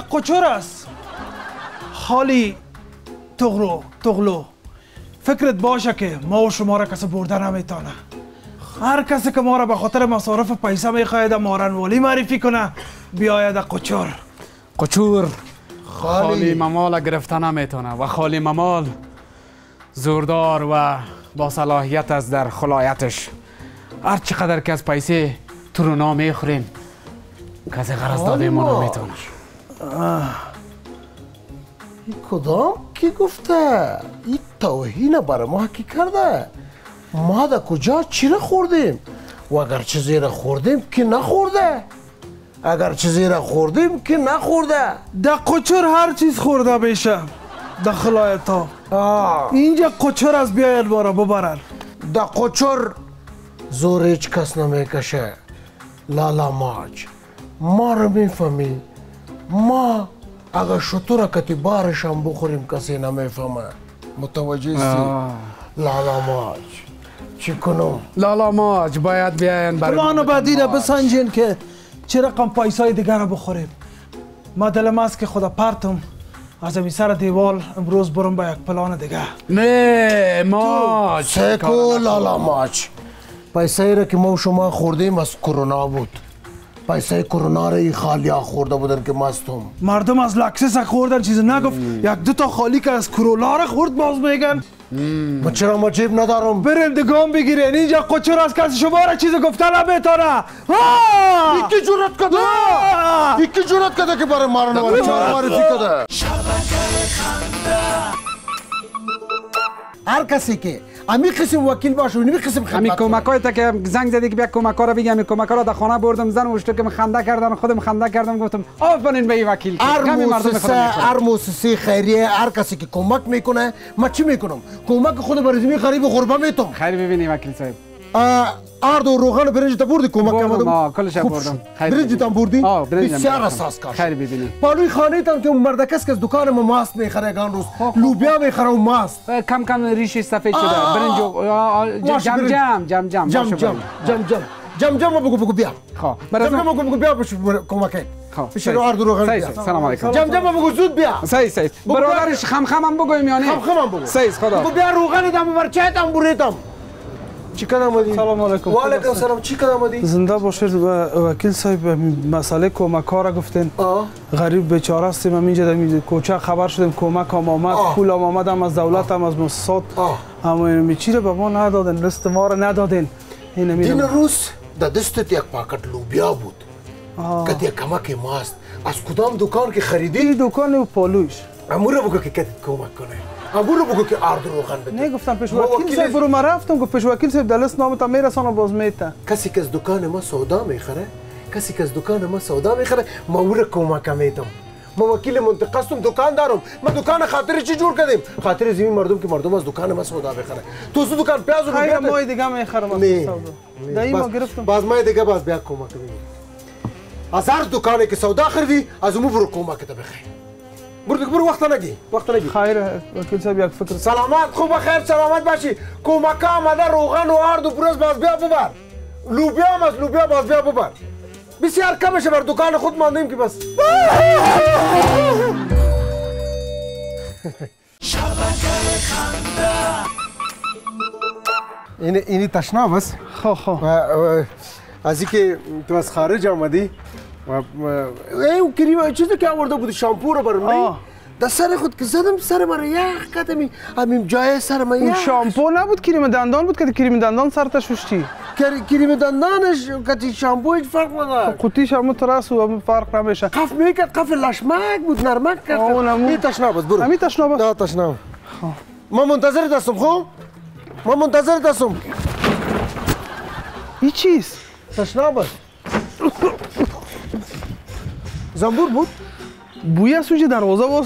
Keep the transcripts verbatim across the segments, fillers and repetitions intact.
قچور است. خالی تغلو تغلو فکرت باشه که ما و شما را کسی برده نمیتونه. هر کسی که ما را به خاطر مصارف پیسه میخواهد مارنوالی معرفی کنه بیاید قچور. قچور خالی ممال گرفته نمیتونه و خالی ممال زوردار و با صلاحیت است در خلایتش. هر چقدر که از پیسه ترونا میخوریم کسی غرض داده ما نمیتونه. این کدام کی گفته؟ این توهین برای ما کی کرده؟ ما در کجا چی را خوردیم؟ و اگر چیزی را خوردیم که نخورده؟ اگر چیزی را خوردیم که نخورده؟ در قچور هر چیز خورده میشه. در خلایت ها اینجا قچور از بیاید ما را ببرن. در قچور زور هیچ کس نمیکشه. لالا ماج ما را میفهمی؟ ما اگر شطور کتی بارش هم بخوریم کسی نمیفهمه. متوجه سی؟ لالا ماج چی کنم؟ لالا ماج باید بیاین برای پلان بعدی را بسنجین که چه رقم پیسای دیگر را بخوریم. ما دلم است که خدا پرتم از این سر دیوال امروز برم با یک پلان دیگه. نه ماج سکو لالا ماج پیسایی را که ما و شما خوردیم از کرونا بود. پیسه کرونا را ای خالی ها خورده بودن که مستم. مردم از لکسس خوردن چیز نگفت. یک دو تا خالی که از کرونا را خورد باز میگن. ما چرا ما جیب ندارم؟ بریم دگام بگیرین. اینجا قچور از کسی شما را چیز گفته نمیتونه. یکی جرات کده یکی جرات کده که برای مارنوالی معرفی کده. هر کسی که امی قسم وکیل باشه و نمی قسم خدمت امی کمکای تا که زنگ زدی که بیا کمکا رو بگم. کمکا رو در خانه بردم زن وشتو که خنده کردن خودم خنده کردم گفتم آفرین به این وکیل. هر مؤسسه هر مؤسسه خیریه هر کسی که کمک میکنه ما چی میکنم؟ کمک خود برای زمین غریب و غربا میتم. خیر ببینی وکیل صاحب آرد و روغن برنج تا بردی کمک کردم. آه کلش بردم. برنج تا بردی؟ آه برنج بسیار اساس کار. خیر ببینی پالوی خانه تام که مردکس که از دکان ما ماست میخره گان روز لوبیا میخره و ماست کم کم ریشش سفید شده. برنج جم جم جم جم جم جم جم جم جم جم بگو بگو بیا. خب جم جم بگو بگو بیا بش کمک. خب بش رو آرد و روغن بیا. سلام علیکم. جم جم بگو زود بیا. صحیح صحیح. برادرش خم خم هم بگویم یا نه؟ خم خم هم بگو. صحیح خدا. بگو بیا روغن دام بر چای دام بریدم. چی کدام آمدی؟ سلام علیکم. و علیکم سلام. چی کدام آمدی؟ زنده باشید. وکیل صاحب مسئله کمک ها را گفتین. غریب بیچاره هستیم. من اینجا در کوچه خبر شدیم کمک هم آمد، پول هم آمد، هم از دولت هم از مؤسسات. اما این چی را به ما ندادن، لیست ما را ندادین. این روز در دستت یک پاکت لوبیا بود. که یک کمک ماست. از کدام دکان که خریدی؟ این دکان و پالوش. امور بگو که کتت کمک کنه. امور بگو که آرد روغن بده. نه گفتم پیش وکیل صاحب برو. ما رفتم گفت پیش وکیل صاحب دلست نامتا میرسانه باز میته. کسی که از دکان ما سودا میخره کسی که از دکان ما سودا میخره ما او را کمک میتم. ما وکیل منتقصم دکان دارم. ما دکان خاطر چی جور کردیم؟ خاطر زمین مردم که مردم از دکان ما سودا بخره. تو از دکان پیاز رو خیر ما دیگه میخرم از سودا. دایی ما گرفتم. باز ما دیگه باز بیا کمک کنیم. از هر دکانی که سودا خریدی از اون برو کمک ته بخیر. برو برو وقت نگی وقت نگی. خیر وکیل صاحب یک فکر. سلامت خوب خیر سلامت باشی. کمک آمده روغن و آرد و برنج باز بیا ببر. لوبیا هم از لوبیا باز بیا ببر. بسیار کمشه بر دکان خود ماندیم که بس. این اینی تشنا بس. خو خو. از اینکه تو از خارج آمدی اون کریم چیزی که آورده بودی شامپو رو برام نه در سر خود که زدم سر من یخ کردم. همین جای سر من یخ. شامپو نبود کریم دندان بود که کریم دندان سرتش وشتی. کریم دندانش که شامپو هیچ فرق نداره. قوطیش هم تراس و فرق نمیشه. قف میکرد قف لشمک بود نرمک کرد. این تشنا بس برو. همین تشنا بس. نه تشنا. ما منتظر هستم خب. ما منتظر هستم. این چیست؟ تشنا بس. زنبور بود؟ بوی است اونجا دروازه باز.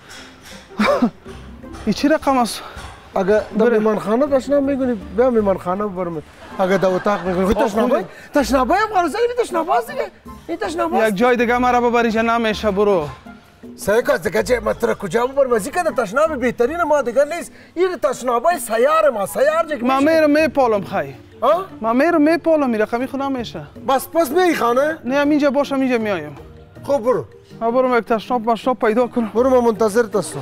این چی رقم است؟ اگه در میمانخانه تشنا میگونی بیا میمانخانه برم. اگه در اتاق میگونی تشنابای تشنابای هم خلاصه این تشناباست دیگه. این تشناباست. یک جای دیگه مرا ببریش نمیشه برو. سعی کن دیگه چه من تو کجا ببرم از اینکه تشناب بهترین ما دیگه نیست. این تشنابای سیار ما سیار جک. من میرم میپالم خی. ها؟ من میرم میپالم میره خمی خونه میشه. بس پس میای خانه؟ نه اینجا باشم اینجا میایم. خب برو. برم یک تشناب مشناب پیدا کنم. برو من منتظر هستم.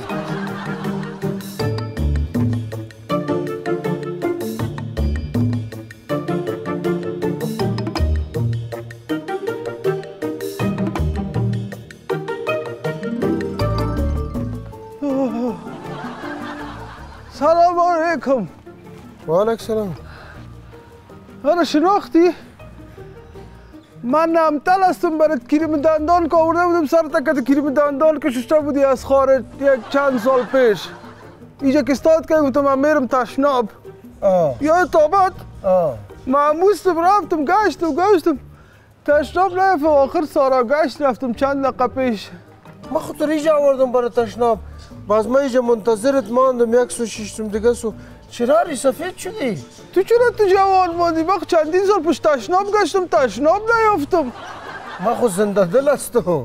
سلام علیکم. و علیکم سلام. آره شناختی؟ من نمتل هستم برات کریم دندان که آورده بودم سر تکت کریم دندان که ششته بودی از خارج یک چند سال پیش. اینجا که استاد که گفتم من میرم تشناب. یا تابت معموستم رفتم گشتم گشتم تشناب نرفت آخر سارا گشت رفتم چند دقیقه پیش. من خود اینجا آوردم برای تشناب. باز من اینجا منتظرت ماندم یک سو ششتم دیگه سو. چرا ری سفید شدی؟ تو چرا تو جوان ماندی؟ من چندین سال پشت تشناب گشتم تشناب نیافتم. من خود زنده دل هستم.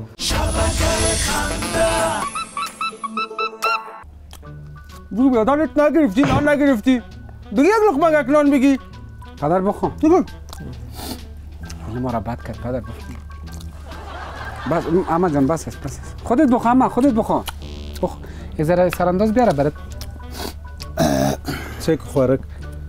بگو بیادانت نگرفتی نان نگرفتی؟ بگی یک لقمه یک نان بگی. پدر بخون. بگو. حالا ما را بد کرد پدر بخون. بس اما جان بس است بس است. خودت بخون اما خودت بخون. بخون. یک ذره سرانداز بیاره برات. چه خوارک؟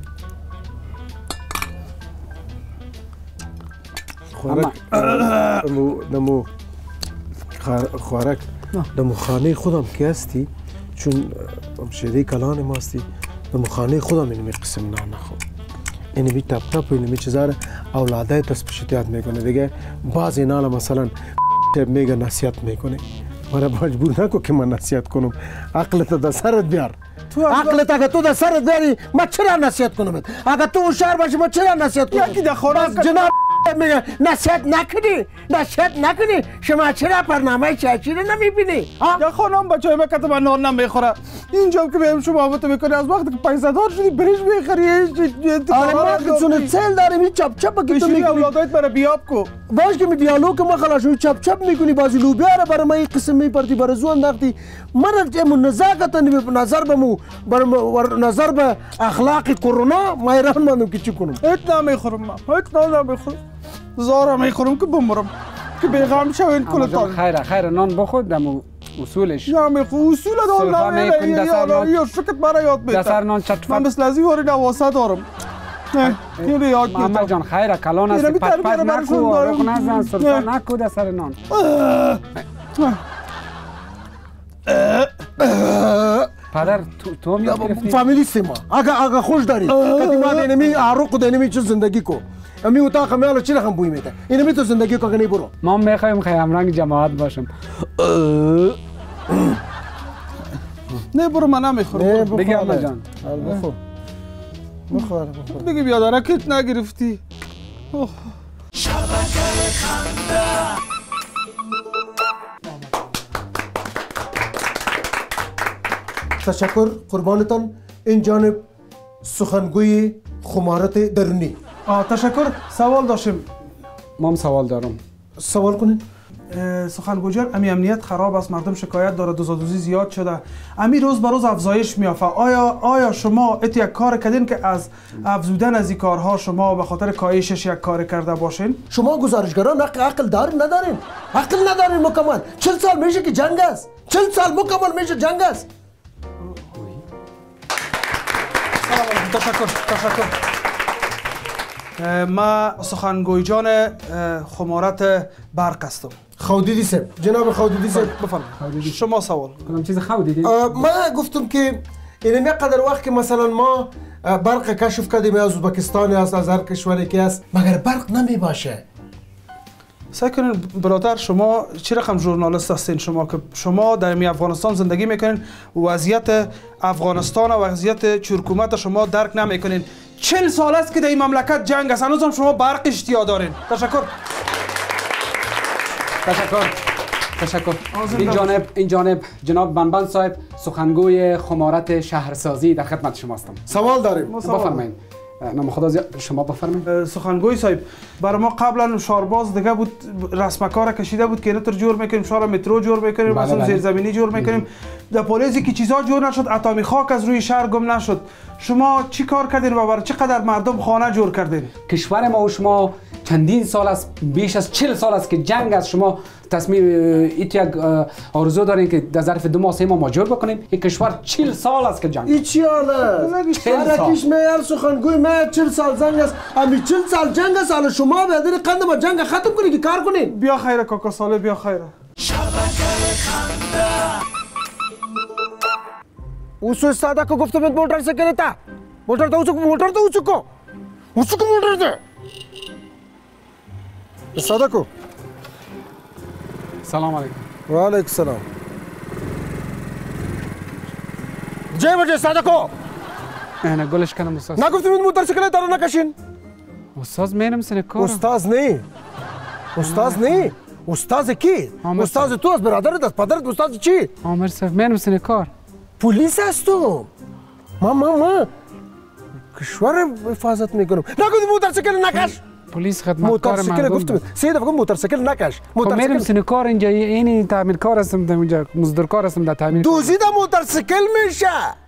خوارک دمو دمو خوارک دمو خانه خودم که هستی چون همشهری کلان ما هستی دمو خانه خودم اینمی قسم نه نخو اینمی تپ تپ اینمی چیزاره اولاده تسپشتیات میکنه دیگه بعض اینا مثلا میگه نصیحت میکنه مرا مجبور نکو که من نصیحت کنم عقلت در سرت بیار عقلت اگه تو در سرت بیاری من چرا نصیحت کنم اگه تو هوشیار باشی من چرا نصیحت کنم یکی در خانه جناب میگه نصیحت نکنی نصیحت نکنی شما چرا برنامه چاچی رو نمیبینی یا خانم بچه های مکت من نان نمیخوره اینجا که بهم شما محبت میکنی از وقتی که پیسه دار شدی برش میخری آره ما که چون سیل داریم این چپ چپ که تو میکنی اولادایت برای بیاب کو باش که می دیالوگ که ما خلاص شو چپ چپ میکنی بازی لوبیا رو برای ما این قسم میپرتی برای زو انداختی من امون نزاکت نظر بمو بر نظر به اخلاق کرونا ما ایران مانم که چی کنم هیچ نمیخورم من هیچ نمیخورم زارا میخورم که بمرم که بیغم شوین کلتان خیره خیره نان بخود دمو اصولش نمیخورم اصول دار نمیخورم یا شکت برای یاد بیتر دسر نان چطفت من مثل ازی واری نواسه دارم اینو یاد بیتر محمد جان خیره کلان است پت پت نکو آرخ نزن سرفه نکو دسر نان پدر تو تو هم یاد گرفتی؟ فامیلیستی ما اگه اگه خوش داری کتی ما دینمی عروق و دینمی چه زندگی کو امی اتاق میاله چی رقم بوی میده اینمی تو زندگی کو کنی برو ما میخوایم خیام رنگ جماعت باشم نه برو من نمیخورم بگی محمد جان بخور بخور بخور بگی بیادرکت نگرفتی تشکر قربانتان این جانب سخنگوی خمارت درونی آه تشکر سوال داشتیم ما هم سوال دارم سوال کنید سخنگوی جان امی امنیت خراب است مردم شکایت داره دوزادوزی زیاد شده امی روز به روز افزایش میافته آیا آیا شما ات یک کار کردین که از افزودن از این کارها شما به خاطر کاهشش یک کار کرده باشین شما گزارشگران عقل دارین ندارین عقل ندارین مکمل چهل سال میشه که جنگ است چهل سال مکمل میشه جنگ است تشکر تشکر ما سخنگوی جان خمارت برق هستم خودیدی سب جناب خودیدی سب بفرمایید شما سوال کدام چیز خودیدی ما گفتم که این قدر وقت که مثلا ما برق کشف کردیم از ازبکستان است از هر کشوری که است مگر برق نمی باشه سعی کنین برادر شما چه رقم ژورنالیست هستین شما که شما در می افغانستان زندگی میکنین وضعیت افغانستان و وضعیت چرکومت شما درک نمیکنین چهل سال است که در این مملکت جنگ است هنوز هم شما برق اشتیا دارین تشکر تشکر تشکر این جانب این جانب جناب بنبند صاحب سخنگوی خمارت شهرسازی در خدمت شما هستم سوال داریم بفرمایید نام خدا زیاد شما بفرمایید سخنگوی صاحب برای ما قبلا شارباز دیگه بود رسم کار کشیده بود که نتر جور میکنیم شار مترو جور میکنیم بله مثلا بله. زیرزمینی جور میکنیم در پالیزی که چیزا جور نشد اتمی خاک از روی شهر گم نشد شما چی کار کردین و برای چقدر مردم خانه جور کردین کشور ما و شما چندین سال است، بیش از چهل سال است که جنگ است. شما تصمیم ایت یک آرزو دارین که در ظرف دو ماه سه ماه ماجور بکنیم. این کشور چهل سال است که جنگ. این چی حاله؟ هرکیش میار سخنگوی من چهل سال جنگ است. امی چهل سال جنگ است. حالا شما بیادر قند ما جنگ ختم کنی که کار کنین. بیا خیره کاکا ساله، بیا خیره. اوسو استادا کو گفتم موتر سیکل تا موتر تو موتر تو اوسو کو اوسو کو موتر ده استادا کو. سلام علیکم. و علیکم السلام. جای بجه استادا کو. نه گلش کنم استاد. نگفتم موتر سیکل تا رو نکشین. استاد میرم سن کار. استاد نه. استاد نه. استاد کی؟ استاد تو از برادرت از پدرت استاد چی؟ عامر صاحب میرم سن کار. پلیس هستم. ما ما ما کشور حفاظت میکنم. نگو موتورسیکل نکش. پلیس خدمتکار مردم. موتورسیکل گفتم سه دفعه موتورسیکل نکش. موتورسیکل میرم سن کار اینجا، این تعمیرکار هستم در اونجا، مزدورکار هستم در تعمیر. دوزی در موتورسیکل میشه.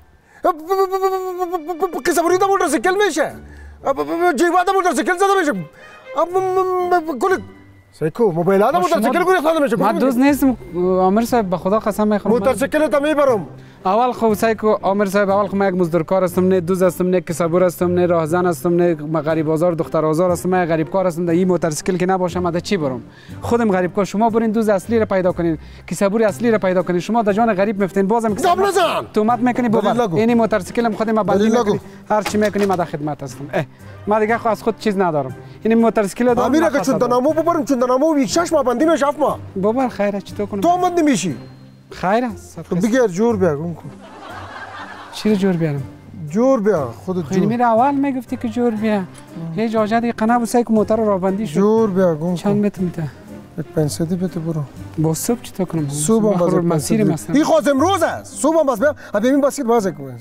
کسبوری در موتورسیکل میشه. جیبا در موتورسیکل زده میشه. کل سیکو موبایل ها در موتورسیکل گریخته زده میشه. من دوز نیستم عامر صاحب، به خدا قسم میخورم. موتورسیکل تا میبرم. اول خب سایکو عامر صاحب، اول خب من یک مزدورکار هستم، نه دوز هستم، نه کسبور هستم، نه راهزن هستم، نه غریب بازار دختر آزار هستم. من غریب کار هستم. در این موتورسیکل که نباشم من چی برم؟ خودم غریب کار. شما برین دوز اصلی رو پیدا کنین، کسبور اصلی رو پیدا کنین. شما در جان غریب میفتین. بازم دام نزن. تومت میکنی بابا. این موتورسیکل هم خودم بندی میکنی. هر چی میکنی من در خدمت هستم. اه ما دیگه از خود چیز ندارم. این موتورسیکل دارم. امیر که چون دنامو ببرم، چون دنامو یک شش ماه بندی میشه. ما بابا خیره چطور کنم؟ تو آمد نمیشی. خیر است. بگیر جور بیا گم کن. چی رو جور بیارم؟ جور بیا خودت جور. خیلی میره اول میگفتی که جور بیا. هیچ اجازه دی قناه بسای که موتور رو بندی شد. جور بیا گم کن. چند متر میده؟ یک پنسدی بده برو. با صبح چطور کنم؟ صبح هم باز مسیر مثلا. این خواست امروز است. صبح هم باز بیا. اب ببین باسکت بازی کن.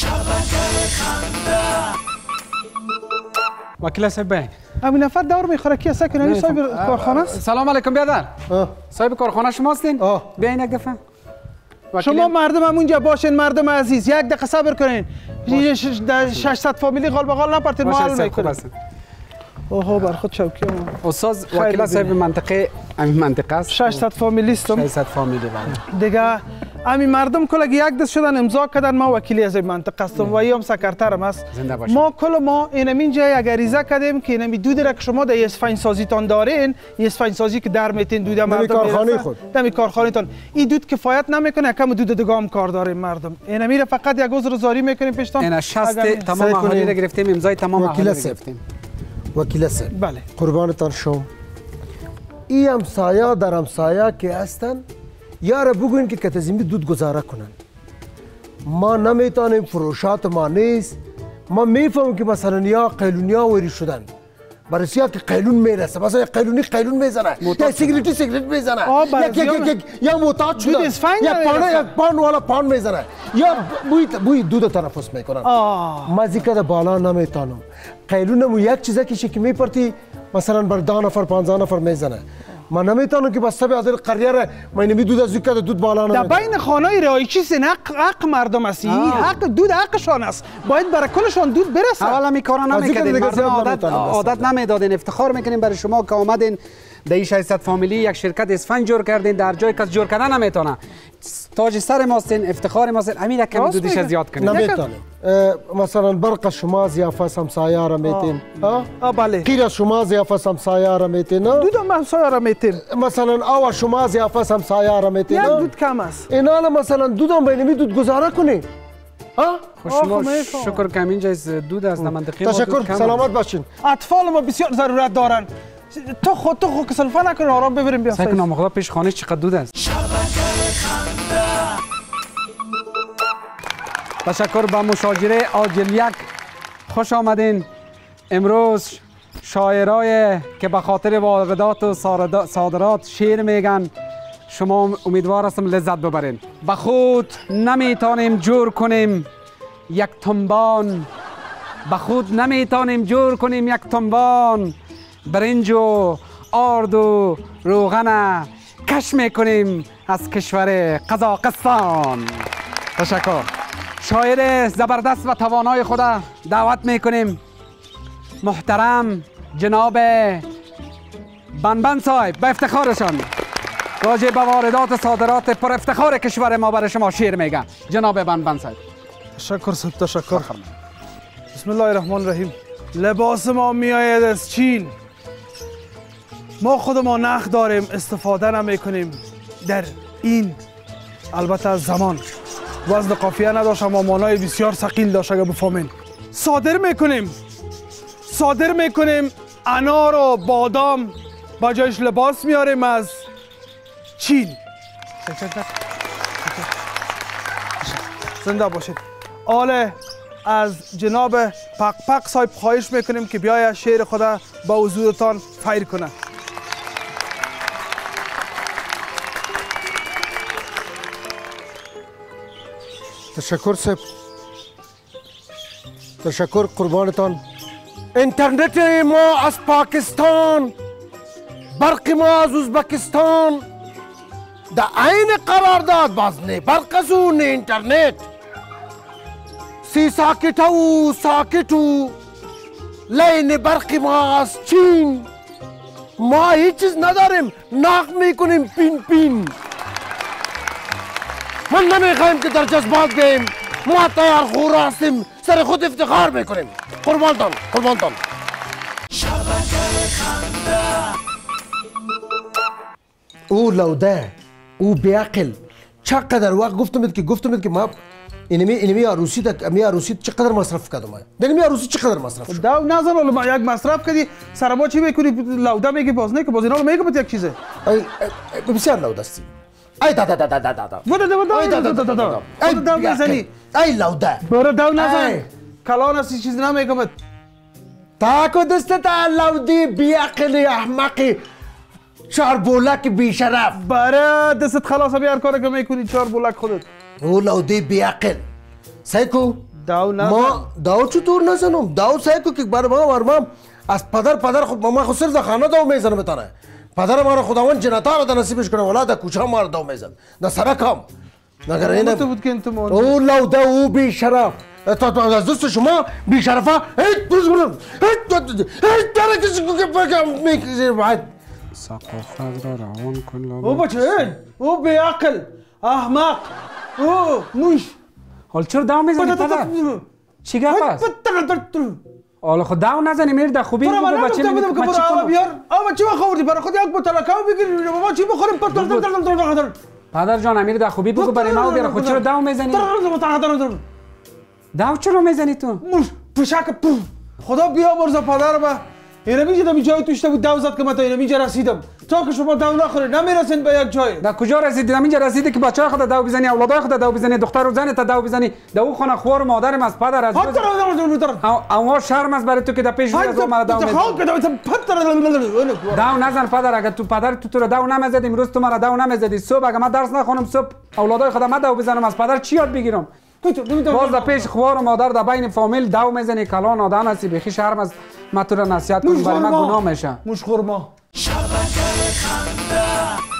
وکیل صاحب بین. همین نفر دور میخوره کی است که نمی صاحب کارخانه است؟ سلام علیکم برادر. صاحب کارخانه شما هستین؟ بیاین یک دفعه. شما مردم همونجا باشین مردم عزیز، یک دقیقه صبر کنین. ششصد فامیلی غال به غال نپرتین، ما حل میکنیم. اوه بر خود چوکی ها. استاد وکیل صاحب منطقه همین منطقه است. ششصد فامیلی استم. ششصد فامیلی بله. دیگه همین مردم کل یک دست شدن امضا کردن ما وکیلی از این منطقه هستم و ایام سکرترم است. ما کل ما این اینجا یک عریضه کردیم که این دود را که شما در اسفنج سازی تان دارین، اسفنج سازی که در میتین دود مردم کارخانه خود دمی کارخانه تان این دود کفایت نمیکنه، کم دود دیگه کار داریم مردم. این میره فقط یک عذر زاری میکنیم پیشتان. این شصت تمام اهالی را گرفتیم، امضای تمام اهالی را گرفتیم. وکیل صاحب بله قربانتان شم. ای همسایه در همسایه که هستن یاره بگوین که کتزیمی دود گذاره کنن. ما نمیتونیم، فروشات ما نیست. ما میفهمم که مثلا یا قیلونیا وری شدن برای سیا که قیلون میرسه، مثلا یک قیلونی قیلون میزنه، یا سیگریتی سیگریت میزنه، یک یک یک یا معتاد شده، یک پانه یک پان والا پان میزنه، یا بوی بوی دود تنفس میکنن. ما زیکا بالا نمیتونم. قیلونم یک چیزه که که میپرتی مثلا بر ده نفر پانزده نفر میزنه. ما نمیتونم که بس به از قریه را من نمیدود از زیکا دود بالا نمیتونم. در بین خانه رایچی سن حق حق مردم است. این حق دود حقشان است. باید برای کلشان دود برسه. اولا می کارا نمیکردین، مردم عادت عادت نمیدادین، افتخار میکنین برای شما که آمدین در ششصد فامیلی یک شرکت اسفنج جور کردین، در جای کس جور کردن نمیتونه. تاج سر ماستین، افتخار ماستین، امیر کم دودش زیاد کنین. نمیتونم. مثلا برق شما ضیافت همسایه را میتین. آ بله. غیر شما ضیافت همسایه را میتین. دود هم همسایه را میتین. مثلا آوا شما ضیافت همسایه را میتین. یک دود کم است. اینا مثلا دود هم بینمی دود گذاره کنی. ها؟ شما شکر که اینجا دود از منطقه ما. تشکر، سلامت باشین. اطفال ما بسیار ضرورت دارن. تو خود تو خود کسلفه نکن، آرام ببریم بیا. سعی کنم خدا پیش خانه چقدر دود است. تشکر به مشاجره عاجل یک. خوش آمدین. امروز شاعرای که به خاطر واردات و صادرات شعر میگن، شما امیدوار هستم لذت ببرین. به خود نمیتونیم جور کنیم یک تنبان، به خود نمیتونیم جور کنیم یک تنبان، برنج و آرد و روغن کش میکنیم از کشور قزاقستان. تشکر. شاعر زبردست و توانای خود دعوت میکنیم. محترم جناب بنبن صاحب به افتخارشان راجع به واردات صادرات پر افتخار کشور ما برای شما شعر میگم. جناب بنبن صاحب. تشکر صاحب تشکر. بسم الله الرحمن الرحیم. لباس ما میآید از چین. ما خودمان نخ داریم، استفاده نمیکنیم در این البته از زمان وزن قافیه نداشت اما مانای بسیار ثقیل داشت. اگر بفهمین صادر میکنیم صادر میکنیم انار و بادام با جایش لباس میاریم از چین. زنده باشید. آله از جناب پق پق صاحب خواهش میکنیم که بیاید شعر خود با حضورتان فیر کنه. تشکر صاحب. تشکر قربانتان. اینترنت ما از پاکستان، برق ما از ازبکستان، در عین قرارداد باز نه برق از اون اینترنت. سی ساکت و ساکت و لین برق ما از چین. ما هیچ چیز نداریم، نقد میکنیم پین پین. من نمیخوایم که در جذبات بیم. ما تیار خور هستیم، سر خود افتخار میکنیم. قربانتان قربانتان. او لوده، او بیعقل. چقدر وقت گفتم که گفتم که ما اینمی اینمی عروسی تا امی عروسی چقدر مصرف کردم ما. در اینمی عروسی چقدر مصرف شد؟ داو نزن ولی ما یک مصرف کردی سر ما چی میکنی؟ لوده میگی باز نه که باز اینا میگه بود یک چیزه. ای بسیار لوده است. ای دا دا دا دا دا دا. بوده دو دو دو دو دو دو. ای داو نزنی. ای لوده. برو داو نزن. کلان است چیز نمیگم. تا کو دست تا لودی بیعقل احمقی. چهار بولک بی شرف. برای دست خلاص بیار کار که میکنی چهار بولک خودت. او لودی بیعقل. سایکو. داو نزن. ما داو چطور نزنم؟ داو سایکو که بر ما ورمام از پدر پدر خود ما خود سر خانه داو میزنه بتانه. پدر ما رو خداوند جنتا رو در نصیبش کنه ولی در کوچه ما رو داو میزن. نه سرکم. نگر اینه. بود که انت مون. او لوده او بی شرف. تا تو از دوست شما بی شرفه. هیچ دوست کنم. هیچ هیچ داره کسی که بگم میکشه باید. ثقافت را روان کن. او بچه او بیعقل احمق او موش. حال چرا داو میزنی پدر؟ چی گپ است؟ حالا خود داو نزنی میر در خوبی بگو بچه میگه که من چی کنم؟ بیار آقا چی بخوردی برای خود یک بوتل کاو بگیر بابا چی بخوریم پتر. پدر جان امیر در خوبی بگو برای ما بیار. خود چرا داو میزنی؟ داو چرا میزنی تو؟ موش پشک پو خدا بیامرز پدر با اینا میجه می جای توشته بود داو زد که من تا اینا میجه رسیدم. تا که شما داو نخورید نمیرسین به یک جای. در کجا رسیدی؟ همینجا رسیدی که بچه‌ها خود داو بزنی، اولادای خود داو بزنی، دختر و زن تا داو بزنی. در اون خانه خوار مادرم از پدر از پتر اما شرم است برای تو که در پیش روی از ما داو میزنی. داو نزن پدر. اگر تو پدر تو تو داو نمیزدی امروز تو مرا داو نمیزدی. صبح اگر من درس نخونم صبح اولادای خود ما داو بزنم از پدر چی یاد بگیرم؟ باز در پیش خوار و مادر در بین فامیل داو میزنی. کلان آدم هستی بخی شرم از ما تو را نصیحت کنی برای من گناه میشه. مش خورما.